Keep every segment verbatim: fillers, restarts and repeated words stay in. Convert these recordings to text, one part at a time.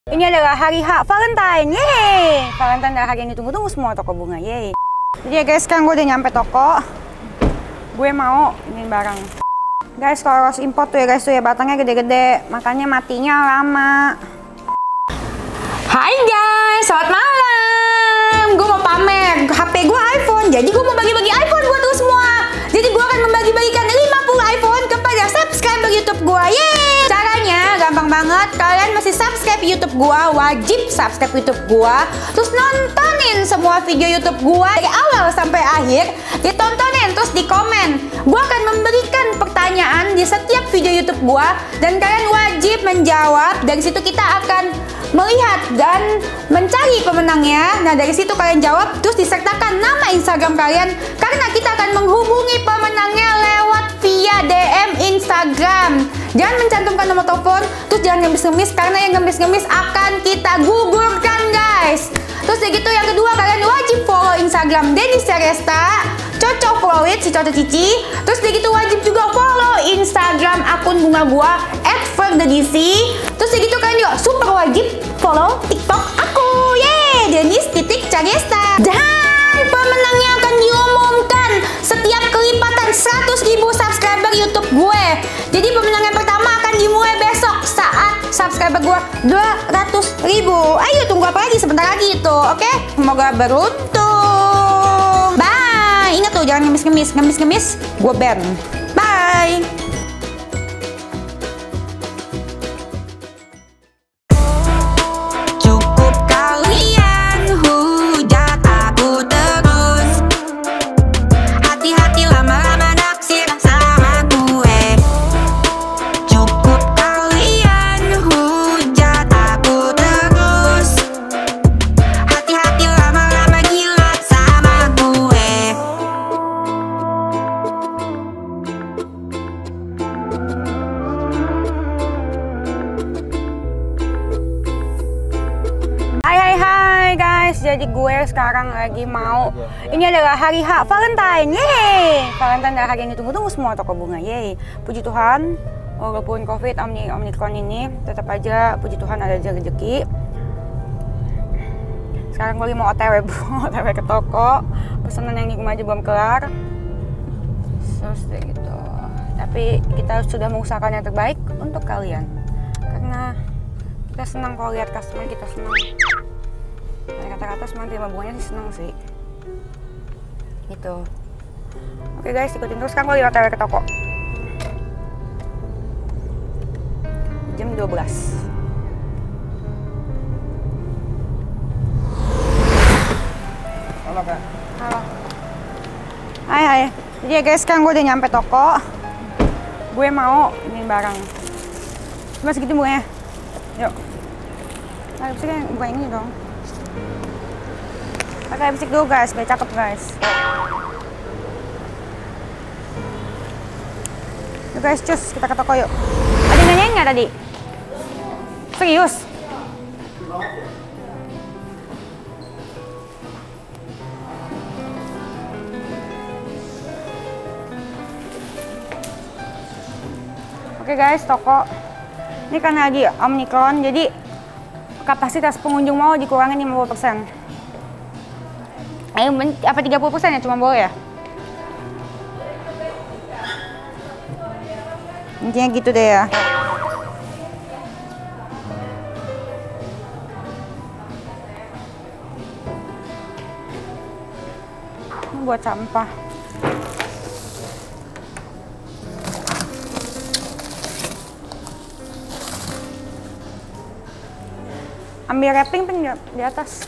Ini adalah hari H Valentine, yeay! Valentine adalah hari yang ditunggu-tunggu semua toko bunga, yeay! Jadi ya guys, sekarang gue udah nyampe toko. Gue mau ini barang. Guys, kalau rose import tuh ya guys, tuh ya batangnya gede-gede, makanya matinya lama. Hai guys, selamat malam! Gue mau pamer H P gue iPhone, jadi gue mau bagi-bagi iPhone buat lo semua. Jadi gue akan membagi-bagikan lima puluh iPhone kepada subscriber YouTube gue, yeay! Caranya gampang banget, kalian masih subscribe YouTube gua, wajib subscribe YouTube gua, terus nontonin semua video YouTube gua dari awal sampai akhir, ditontonin terus di komen. Gua akan memberikan pertanyaan di setiap video YouTube gua dan kalian wajib menjawab. Dari situ kita akan melihat dan mencari pemenangnya. Nah, dari situ kalian jawab terus disertakan nama Instagram kalian karena kita akan menghubungi pemenangnya lewat via D M Instagram. Jangan mencantumkan nomor telepon, terus jangan ngemis-ngemis karena yang ngemis-ngemis akan kita gugurkan guys. Terus kayak gitu, yang kedua kalian wajib follow Instagram Denis Ceresta, cocok follow it si Coco Cici. Terus kayak gitu wajib juga follow Instagram akun bunga gua at ferdedc. Terus kayak gitu kalian juga super wajib follow TikTok aku, yeay, Denis titik Ceresta. Dan pemenangnya akan diumumkan setiap kelipatan seratus ribu subscriber YouTube gue. Jadi pemenang yang pertama akan dimulai besok saat subscriber gue dua ratus ribu. Ayo tunggu apa lagi, sebentar lagi itu, oke? Semoga beruntung. Bye. Ingat tuh jangan ngemis-ngemis, ngemis-ngemis gue ban. Bye. Jadi gue sekarang lagi mau, ini adalah hari H Valentine, yeay! Valentine adalah hari yang ditunggu-tunggu semua toko bunga, yeay! Puji Tuhan, walaupun COVID, Omni, Omicron ini, tetap aja puji Tuhan ada rezeki. Sekarang gue lagi mau O T W, O T W ke toko, pesanan yang di rumah aja belum kelar. Terus gitu. Tapi kita sudah mengusahakan yang terbaik untuk kalian, karena kita senang kalau lihat customer kita senang. Kata-kata semua terima bunganya sih seneng sih gitu. Oke guys, ikutin terus. Kan gue lewat O T W ke toko jam dua belas. Halo kak. Halo. Hai hai. Jadi ya guys, sekarang gue udah nyampe toko. Gue mau ini barang. Cuma segitu bunganya. Yuk. Ayo sih kan buka ini dong. Pakai lipstick dulu guys, biar cakep guys. Yuk guys, cus, kita ke toko yuk. Ada yang nanyain nggak tadi? Serius? Oke guys, toko ini kan lagi Omicron, jadi kapasitas pengunjung mau dikurangin lima puluh persen. Eh, apa tiga puluh persen ya cuma boleh ya? Intinya gitu deh ya. Ini buat sampah. Ambil wrapping pin di atas.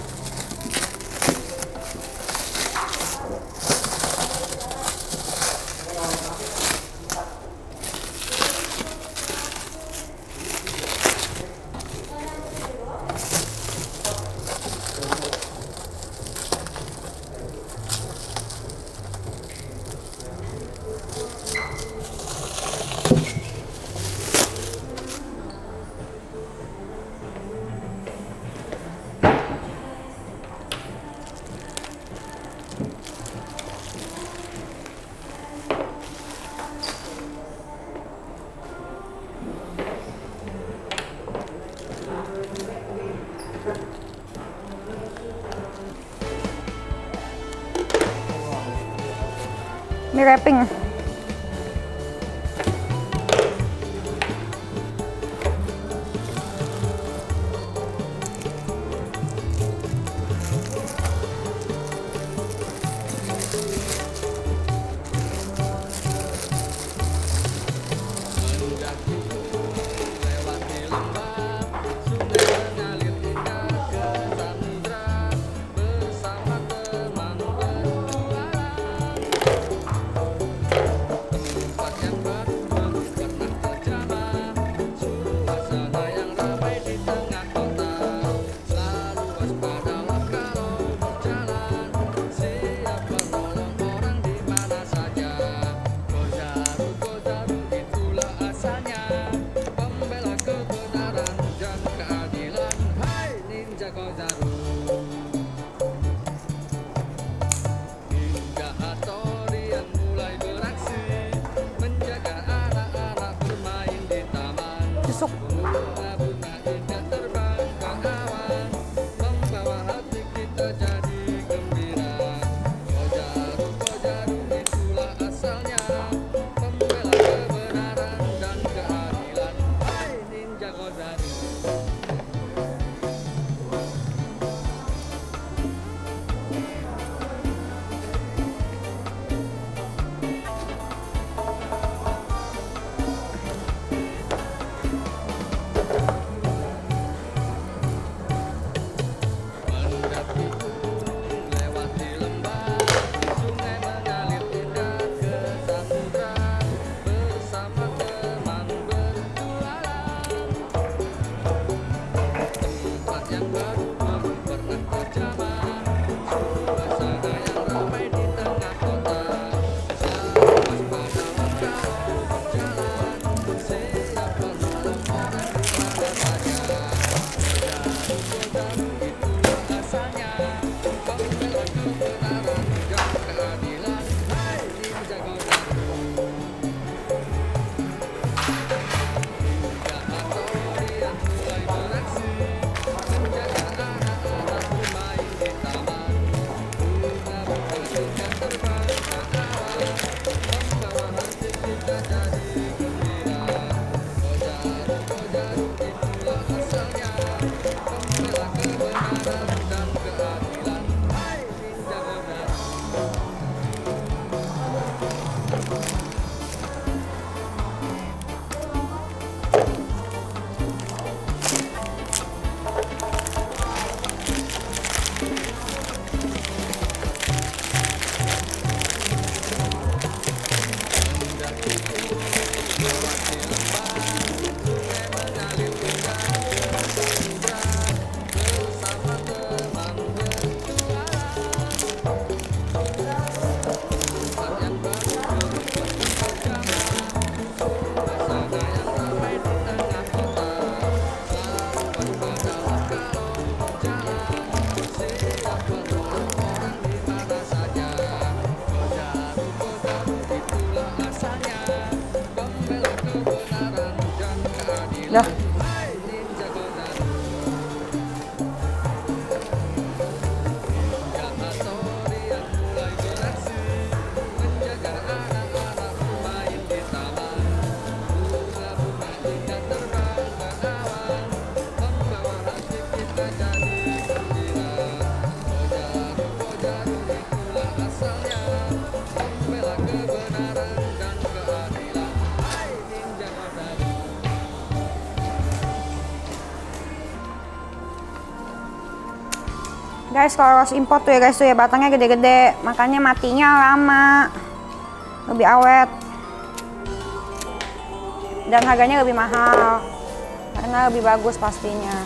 Ini wrapping. Tusuk. Dah. Guys, kalau rose import tuh ya guys tuh ya batangnya gede-gede, makanya matinya lama, lebih awet, dan harganya lebih mahal karena lebih bagus pastinya.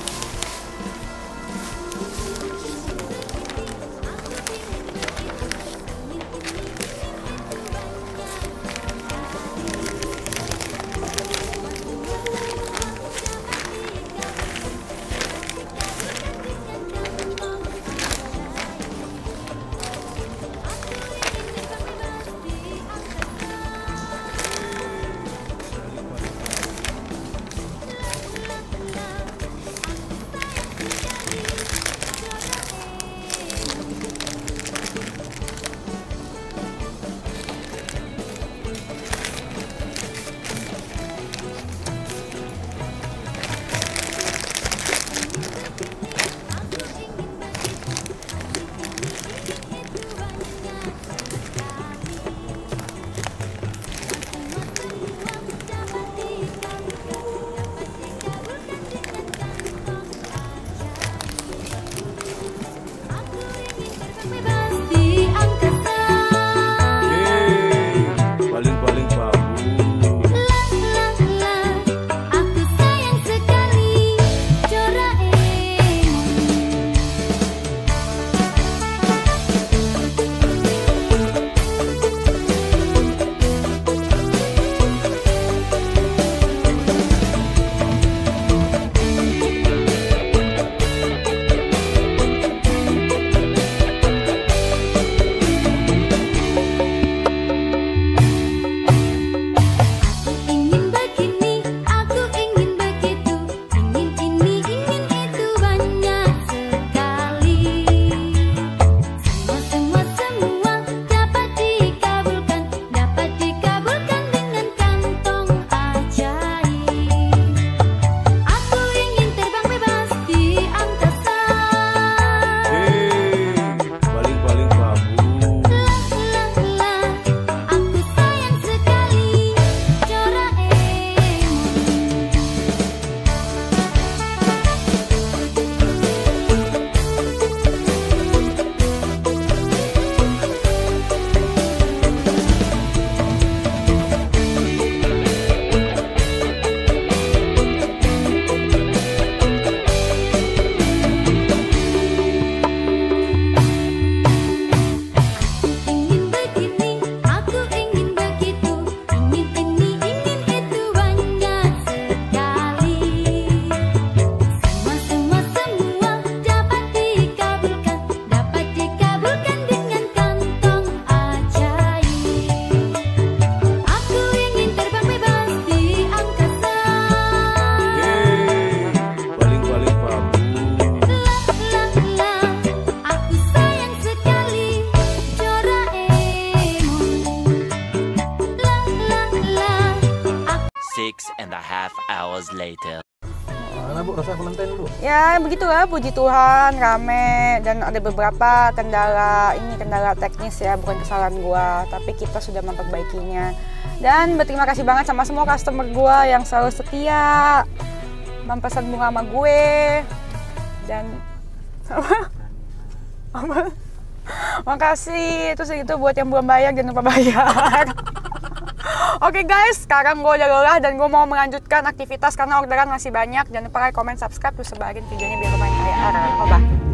Ya begitulah, puji Tuhan rame dan ada beberapa kendala, ini kendala teknis ya, bukan kesalahan gua, tapi kita sudah memperbaikinya. Dan berterima kasih banget sama semua customer gua yang selalu setia memesan bunga sama gue. Dan apa? Apa? Makasih, terus itu buat yang belum bayar jangan lupa bayar. Oke okay guys, sekarang gue udah lelah dan gue mau melanjutkan aktivitas karena orderan masih banyak. Jangan lupa like, comment, subscribe, terus sebarin videonya biar lumayan kayak arah.